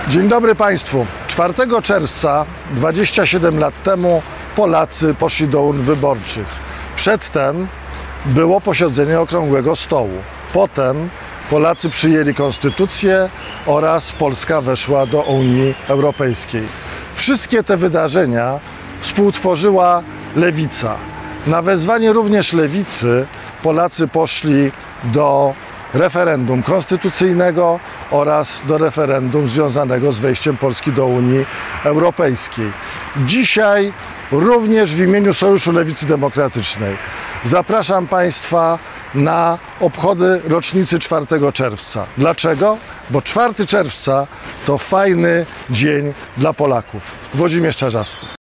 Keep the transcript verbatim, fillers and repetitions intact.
Dzień dobry Państwu. czwartego czerwca, dwadzieścia siedem lat temu, Polacy poszli do urn wyborczych. Przedtem było posiedzenie Okrągłego Stołu. Potem Polacy przyjęli konstytucję oraz Polska weszła do Unii Europejskiej. Wszystkie te wydarzenia współtworzyła lewica. Na wezwanie również lewicy Polacy poszli do referendum konstytucyjnego oraz do referendum związanego z wejściem Polski do Unii Europejskiej. Dzisiaj również w imieniu Sojuszu Lewicy Demokratycznej zapraszam Państwa na obchody rocznicy czwartego czerwca. Dlaczego? Bo czwartego czerwca to fajny dzień dla Polaków. Włodzimierz Czarzasty.